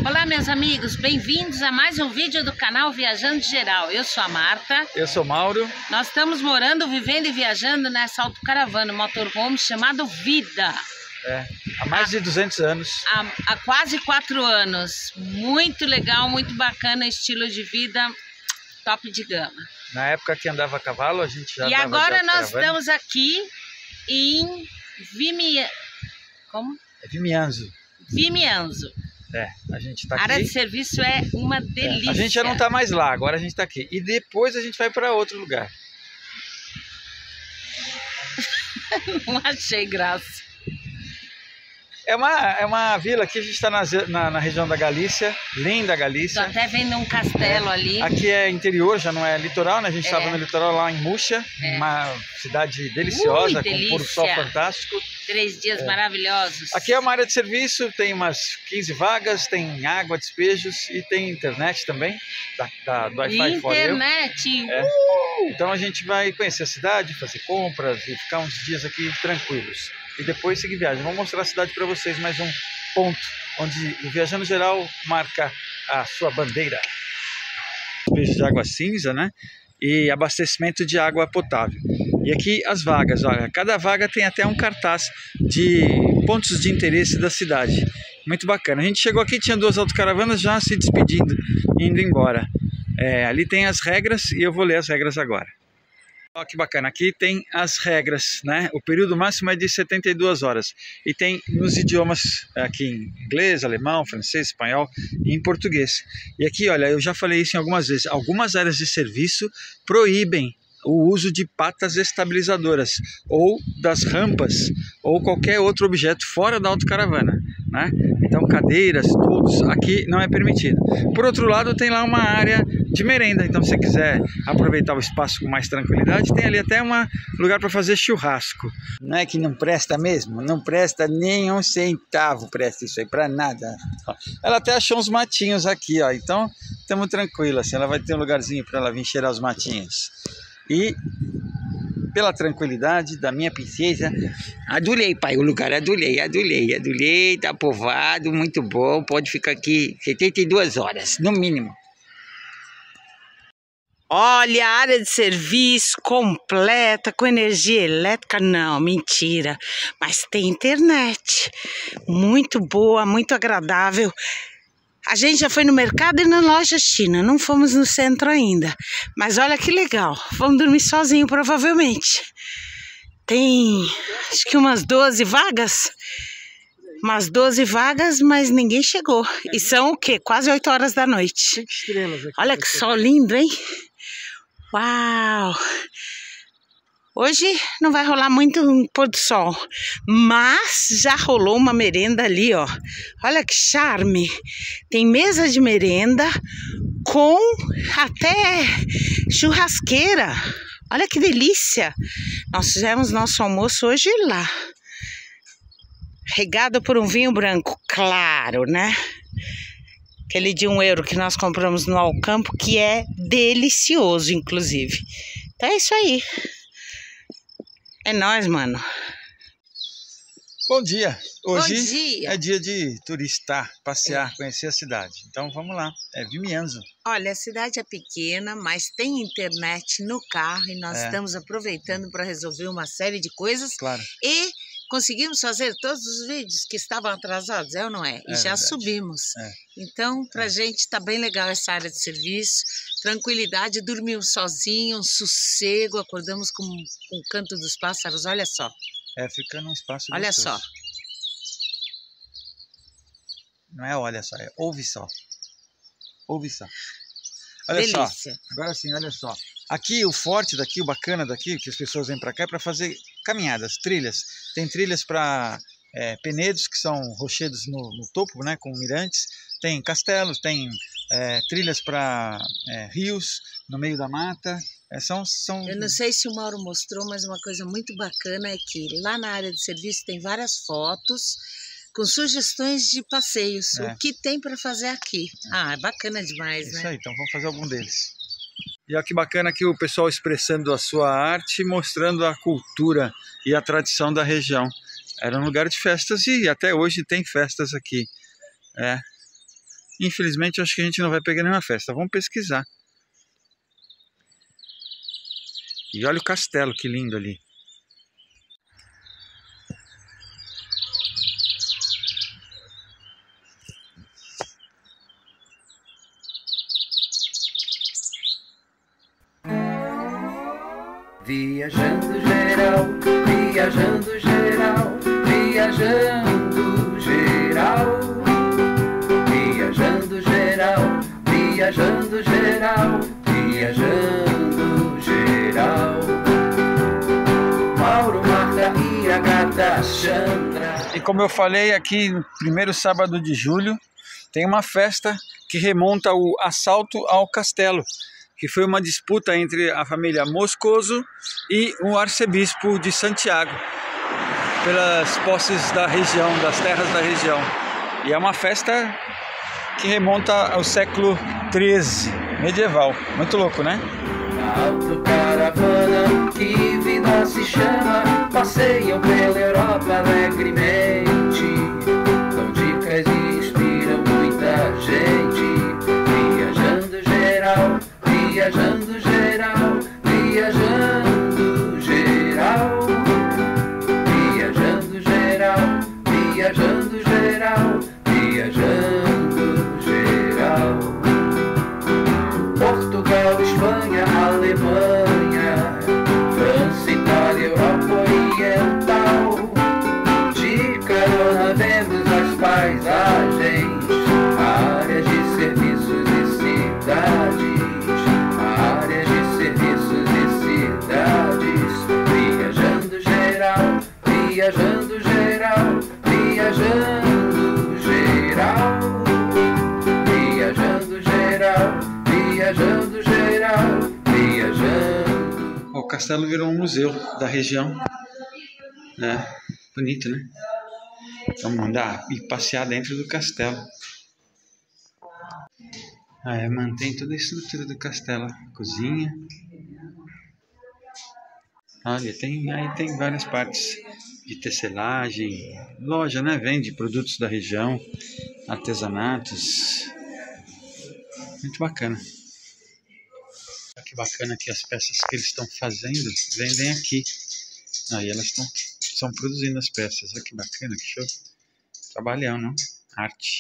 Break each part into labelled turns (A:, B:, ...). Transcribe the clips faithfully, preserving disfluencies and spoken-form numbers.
A: Olá, meus amigos, bem-vindos a mais um vídeo do canal Viajando Geral. Eu sou a Marta.
B: Eu sou o Mauro.
A: Nós estamos morando, vivendo e viajando nessa autocaravana, motorhome chamado Vida.
B: É, há mais de duzentos anos.
A: Há, há quase quatro anos. Muito legal, muito bacana, estilo de vida top de gama.
B: Na época que andava a cavalo, a gente já
A: E
B: andava
A: agora
B: de
A: nós
B: autocaravana.
A: estamos aqui em Vimia... Como?
B: É Vimianzo.
A: Vimianzo.
B: É, a gente tá
A: A
B: aqui.
A: área de serviço é uma delícia.
B: É, a gente já não tá mais lá, agora a gente tá aqui. E depois a gente vai para outro lugar.
A: Não achei graça.
B: É uma, é uma vila aqui, a gente está na, na, na região da Galícia, linda
A: Tô
B: Galícia.
A: até vendo um castelo ali.
B: Aqui é interior, já não é litoral, né? A gente estava
A: É.
B: no litoral lá em Muxa,
A: É.
B: uma cidade deliciosa,
A: Ui,
B: com
A: delícia.
B: pôr do sol fantástico.
A: Três dias maravilhosos.
B: Aqui é uma área de serviço, tem umas quinze vagas, tem água, despejos e tem internet também, da, da, do Wi-Fi for You.
A: Internet.
B: É.
A: Uh!
B: Então a gente vai conhecer a cidade, fazer compras e ficar uns dias aqui tranquilos. E depois seguir viagem. Vou mostrar a cidade para vocês, mais um ponto onde o Viajando Geral marca a sua bandeira. Despejo de água cinza, né? E abastecimento de água potável. E aqui as vagas, olha, cada vaga tem até um cartaz de pontos de interesse da cidade. Muito bacana. A gente chegou aqui, tinha duas autocaravanas já se despedindo, indo embora. É, ali tem as regras e eu vou ler as regras agora. Olha que bacana, aqui tem as regras, né? O período máximo é de setenta e duas horas. E tem nos idiomas, aqui em inglês, alemão, francês, espanhol e em português. E aqui, olha, eu já falei isso em algumas vezes, algumas áreas de serviço proíbem o uso de patas estabilizadoras ou das rampas ou qualquer outro objeto fora da autocaravana, né? Então cadeiras, todos, aqui não é permitido. Por outro lado, tem lá uma área de merenda, então se você quiser aproveitar o espaço com mais tranquilidade, tem ali até um lugar para fazer churrasco. Não é que não presta mesmo? Não presta nem um centavo, presta isso aí para nada. Ela até achou uns matinhos aqui, ó, então estamos tranquilos, assim, ela vai ter um lugarzinho para ela vir cheirar os matinhos. E pela tranquilidade da minha princesa, adorei, pai, o lugar, adorei, adorei, adorei, tá povoado, muito bom, pode ficar aqui setenta e duas horas, no mínimo.
A: Olha, a área de serviço completa, com energia elétrica, não, mentira. Mas tem internet, muito boa, muito agradável. A gente já foi no mercado e na loja China, não fomos no centro ainda. Mas olha que legal, vamos dormir sozinho provavelmente. Tem, acho que umas doze vagas. Umas doze vagas, mas ninguém chegou. E são o quê? Quase oito horas da noite. Olha que sol lindo, hein? Uau! Hoje não vai rolar muito um pôr do sol, mas já rolou uma merenda ali, ó. Olha que charme! Tem mesa de merenda com até churrasqueira. Olha que delícia! Nós fizemos nosso almoço hoje lá. Regado por um vinho branco, claro, né? Aquele de um euro que nós compramos no Alcampo, que é delicioso, inclusive. Então é isso aí. É nóis, mano.
B: Bom dia. Hoje
A: Bom dia.
B: é dia de turistar, passear, conhecer a cidade. Então vamos lá, é Vimianzo.
A: Olha, a cidade é pequena, mas tem internet no carro e nós
B: É.
A: estamos aproveitando para resolver uma série de coisas.
B: Claro.
A: E conseguimos fazer todos os vídeos que estavam atrasados, é ou não é? E
B: É
A: já
B: verdade.
A: subimos.
B: É.
A: Então, pra é. gente tá bem legal essa área de serviço. Tranquilidade, dormimos sozinho, um sossego, acordamos com, com o canto dos pássaros, olha só.
B: É, fica num espaço
A: Olha
B: gostoso.
A: só.
B: Não é olha só, é ouve só. Ouve só. Olha
A: Delícia.
B: só, agora sim, olha só. Aqui o forte daqui, o bacana daqui, que as pessoas vêm para cá é para fazer caminhadas, trilhas. Tem trilhas para é, penedos, que são rochedos no, no topo, né, com mirantes. Tem castelos, tem é, trilhas para é, rios no meio da mata. É, são, são...
A: Eu não sei se o Mauro mostrou, mas uma coisa muito bacana é que lá na área de serviço tem várias fotos com sugestões de passeios.
B: É.
A: O que tem para fazer aqui? É. Ah, é bacana demais,
B: Isso
A: né?
B: aí, então vamos fazer algum deles. E olha que bacana aqui o pessoal expressando a sua arte, mostrando a cultura e a tradição da região. Era um lugar de festas e até hoje tem festas aqui. É. Infelizmente, eu acho que a gente não vai pegar nenhuma festa. Vamos pesquisar. E olha o castelo, que lindo ali.
C: Viajando geral, viajando geral, viajando geral, viajando geral, viajando geral, viajando geral. Mauro, Marta e Agatha, Chandra.
B: E como eu falei, aqui no primeiro sábado de julho tem uma festa que remonta ao assalto ao castelo, que foi uma disputa entre a família Moscoso e o arcebispo de Santiago, pelas posses da região, das terras da região. E é uma festa que remonta ao século treze, medieval. Muito louco, né?
C: Autocaravana, que vida se chama, passeiam pela Europa alegremente, dão dicas e inspiram muita gente. Viajando geral, viajando geral, viajando geral, viajando geral, viajando geral, viajando geral. Portugal, Espanha, Alemanha, França, Itália, Europa Oriental. De carona vemos as paisagens, áreas de serviços e cidades, áreas de serviços e cidades. Viajando geral, viajando geral, viajando geral, viajando geral, viajando geral, viajando.
B: O castelo virou um museu da região, né? Bonito, né? Vamos andar e passear dentro do castelo. Ah, é, mantém toda a estrutura do castelo, cozinha. Olha, tem, aí tem várias partes de tecelagem, loja, né? Vende produtos da região, artesanatos. Muito bacana. Olha que bacana que as peças que eles estão fazendo vendem aqui. Aí elas estão estão produzindo as peças. Olha que bacana, que show. Trabalhão, não? Arte.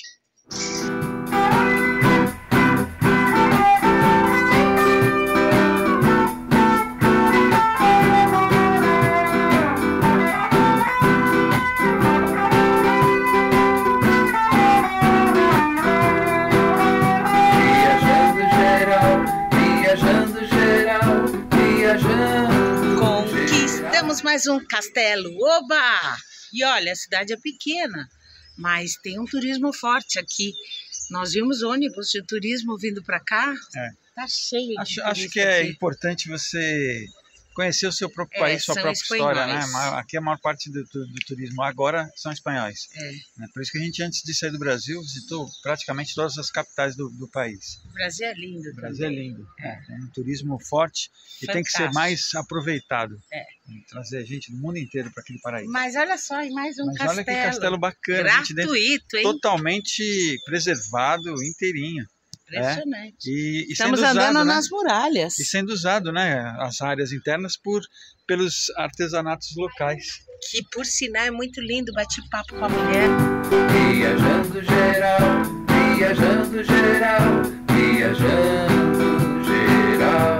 A: Conquistamos mais um castelo, oba! E olha, a cidade é pequena, mas tem um turismo forte aqui. Nós vimos ônibus de turismo vindo para cá,
B: É.
A: Tá cheio de
B: Acho, acho que é
A: aqui.
B: importante você conhecer o seu próprio
A: É,
B: país, sua
A: são
B: própria história, né?
A: espanhóis.
B: Aqui a maior parte do, do, do turismo agora são espanhóis.
A: É,
B: Né? Por isso que a gente, antes de sair do Brasil, visitou praticamente todas as capitais do, do país.
A: o Brasil é lindo.
B: O Brasil é
A: também.
B: lindo. É, é um turismo forte e tem que ser
A: Fantástico.
B: mais aproveitado.
A: É.
B: E trazer gente do mundo inteiro para aquele paraíso.
A: Mas olha só, e mais um
B: Mas
A: castelo.
B: olha que castelo bacana, gente, dentro,
A: Gratuito, hein?
B: totalmente preservado, inteirinho.
A: Impressionante.
B: E, e
A: Estamos
B: sendo
A: andando
B: usado, né?
A: nas muralhas.
B: E sendo usado, né, as áreas internas por, pelos artesanatos locais.
A: Que, por sinal, é muito lindo bate-papo com a mulher.
C: Viajando geral, viajando geral, viajando geral.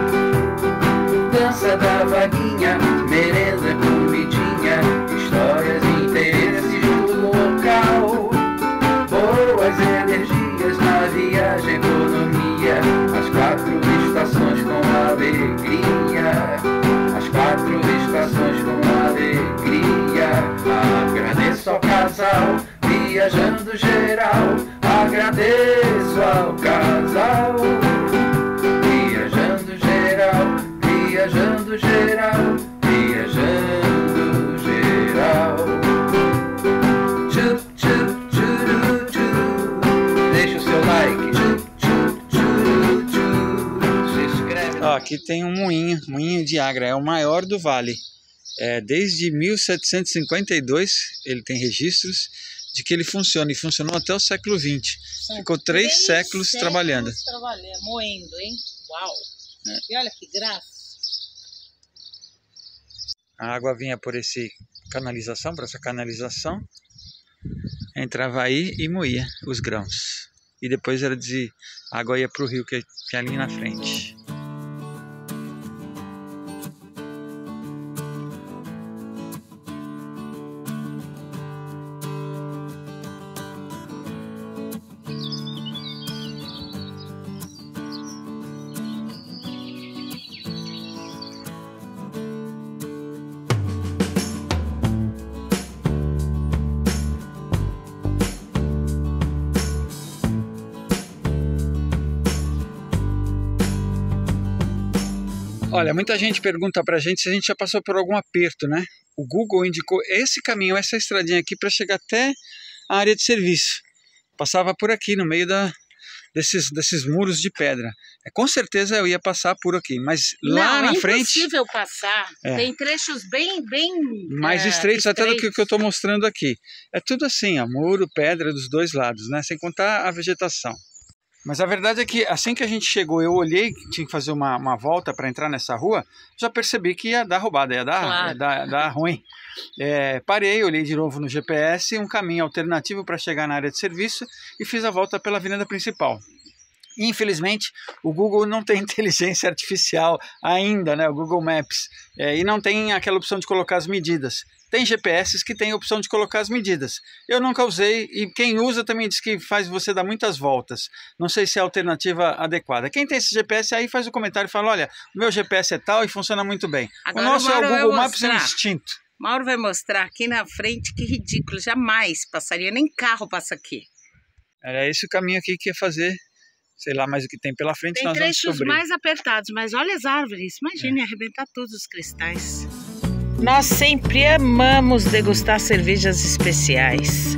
C: Dança da vaguinha, merenda, comidinha, histórias e interesses do local. Boas energias na viagem, economia, as quatro estações com alegria. As quatro estações com alegria. Agradeço ao casal, viajando geral. Agradeço ao casal, viajando geral, viajando geral, viajando geral. Tchup, tchup, tchuru, tchuru. Deixa o seu like. Tchup, tchup, tchuru, tchuru. Se inscreve.
B: Ó, aqui tem um moinho, moinho de Agra, é o maior do vale. É, desde mil setecentos e cinquenta e dois ele tem registros de que ele funciona, e funcionou até o século vinte.
A: São
B: Ficou três, três séculos, séculos trabalhando.
A: trabalhando. Moendo, hein? Uau! É. E olha que graça!
B: A água vinha por esse canalização, por essa canalização, entrava aí e moía os grãos. E depois era de a água ia para o rio que é ali na frente. Olha, muita gente pergunta pra gente se a gente já passou por algum aperto, né? O Google indicou esse caminho, essa estradinha aqui para chegar até a área de serviço. Passava por aqui, no meio da, desses, desses muros de pedra. É, com certeza eu ia passar por aqui, mas lá
A: Não,
B: na
A: é
B: frente...
A: é impossível passar. É. Tem trechos bem... bem
B: mais
A: é,
B: estreitos, até do que o que eu estou
A: estreitos.
B: mostrando aqui. É tudo assim, ó, muro, pedra dos dois lados, né? Sem contar a vegetação. Mas a verdade é que assim que a gente chegou, eu olhei que tinha que fazer uma, uma volta para entrar nessa rua, já percebi que ia dar roubada, ia dar,
A: Claro.
B: ia dar, dar ruim. É, parei, olhei de novo no G P S, um caminho alternativo para chegar na área de serviço e fiz a volta pela avenida principal. Infelizmente, o Google não tem inteligência artificial ainda, né? O Google Maps, é, e não tem aquela opção de colocar as medidas. Tem G P S que tem a opção de colocar as medidas. Eu nunca usei e quem usa também diz que faz você dar muitas voltas. Não sei se é a alternativa adequada. Quem tem esse G P S aí faz o comentário e fala, olha, o meu G P S é tal e funciona muito bem.
A: Agora
B: o nosso
A: o
B: é o
A: Mauro
B: Google
A: vai
B: Maps, é um
A: mostrar.
B: instinto.
A: Mauro vai mostrar aqui na frente que ridículo. Jamais passaria, nem carro passa aqui.
B: Era esse o caminho aqui que ia fazer, sei lá mais o que tem pela frente.
A: Tem
B: nós vamos
A: trechos
B: descobrir.
A: mais apertados, mas olha as árvores. Imagine, é. arrebentar todos os cristais. Nós sempre amamos degustar cervejas especiais.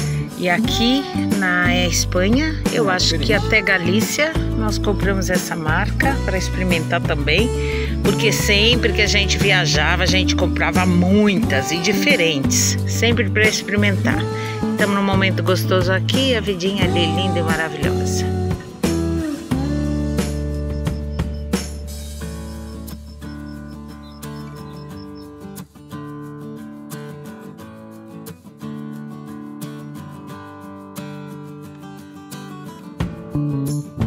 A: E aqui na Espanha, eu
B: é
A: acho que até Galícia, nós compramos essa marca para experimentar também. Porque sempre que a gente viajava, a gente comprava muitas e diferentes. Sempre para experimentar. Estamos num momento gostoso aqui, a vidinha ali linda e maravilhosa. Música